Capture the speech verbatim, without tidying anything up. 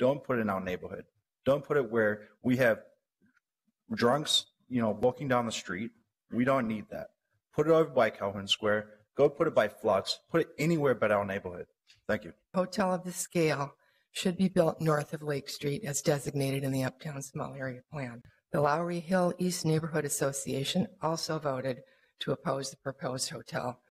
Don't put it in our neighborhood. Don't put it where we have drunks, you know, walking down the street. We don't need that. Put it over by Calhoun Square. Go put it by Flux. Put it anywhere but our neighborhood. Thank you. Hotel of this scale should be built north of Lake Street as designated in the Uptown Small Area Plan. The Lowry Hill East Neighborhood Association also voted to oppose the proposed hotel.